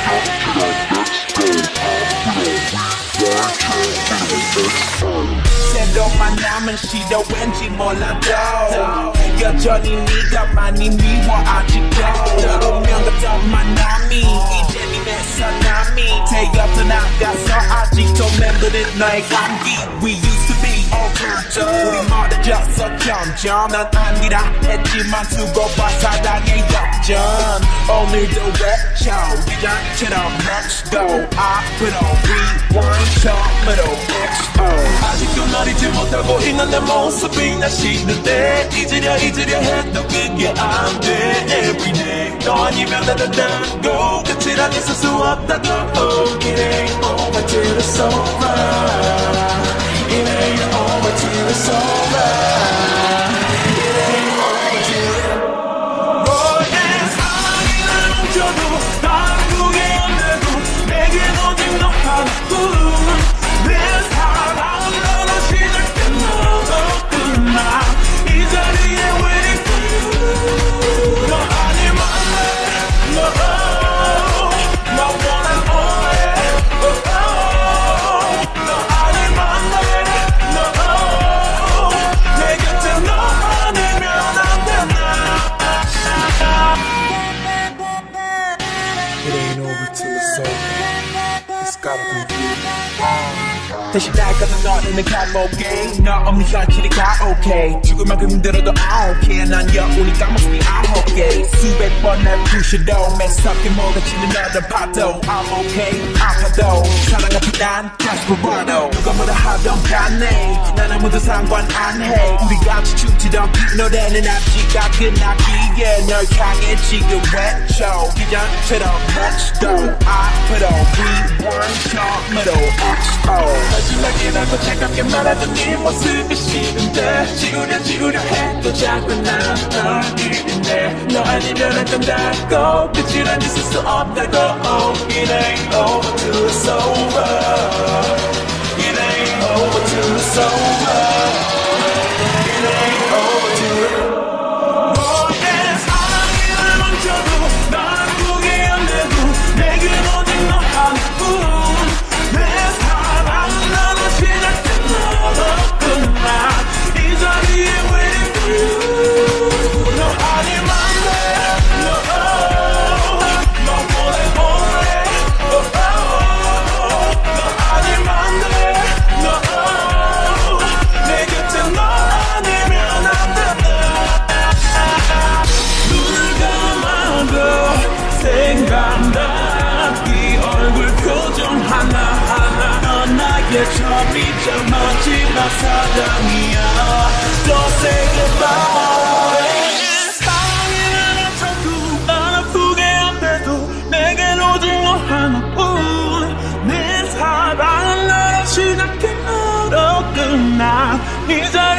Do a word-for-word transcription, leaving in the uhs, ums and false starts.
새로운 만남은 시도 왠지 몰라도 여전히 네가 많이 미워 아직도 운명 같던 만남이 이제 네 사람이 되어서 나가서 아직도 맴도는 너의 감기. We used to be over. 우리 멀어졌어 점점. 난 아니라 했지만 두고 봐 사랑의 역전. 오늘도 외쳐 예전처럼 Let's go 앞으로 rewind 처음으로 엑스 오. 아직도 널 잊지 못하고 있는 내 모습이 나 싫은데 잊으려 잊으려 해도 그게 안 돼. Everyday 너 아니면 나는 난 go 끝이란 있을 수 없다고. Oh, it ain't over till it's over. It ain't over till it's over. It ain't over till oh yeah. 사랑이란 훔쳐도 바꾸게 안 되고 내겐 오직 너 하나뿐. 내 사랑은 너로 시작된 너로구나. 이 자리에 waiting for you. 너 아니면 돼. No, 너 원한 오해. Oh, oh. 너 아니면 돼. No, 내 곁에 너 아니면 안 된다. It ain't over till it's over. It's gotta be you. 다시 날까지 너는 가볼게. 너 없는 현실이가 okay. 죽을 만큼 힘들어도 I don't care. 난 여운이가 모습이 아홉 개. 수백 번 날 부셔도 매섭게 몰아치는 너를 봐도 I'm okay. 아파도 사랑 앞에 난 desperado. 누가 뭐라 하던 간에 난 아무도 상관 안 해. 우리 같이 춤추던 이 노래는 아직가 끝나기에 널 향해 지금 외쳐 예전처럼 Let's go 앞으로 rewind 처음으로 엑스 오. 마지막에 나도 차갑게 말하던 네 모습이 싫은데 지우려 지우려 해도 자꾸 난널 잃는데 너 아니면 안 된다고 끝이란 있을 수 없다고. Oh, it ain't over till it's over. It ain't over till it's over. It ain't over till it's over. Oh yeah. 사랑이란 멈춰도 날 아프게 안 되고 내겐 오직 너 하나뿐. 내 사랑은 너로 시작된 너로구나. 이 자리에 waiting for you. 너 아니면 돼. No, 너 원해 오래. Oh, oh. 너 아니면 돼. No, 내 곁에 너 아니면 안 된다. 눈을 감아도 생각나 네 얼굴 표정 하나하나. 넌 나의 처음이자 마지막 사랑이야. Don't say goodbye. 사랑이라는 자꾸 안 아프게 안 돼도 내겐 오직 너 하나뿐. 내 사랑은 너로 시작해 너로 끝나. 이 자리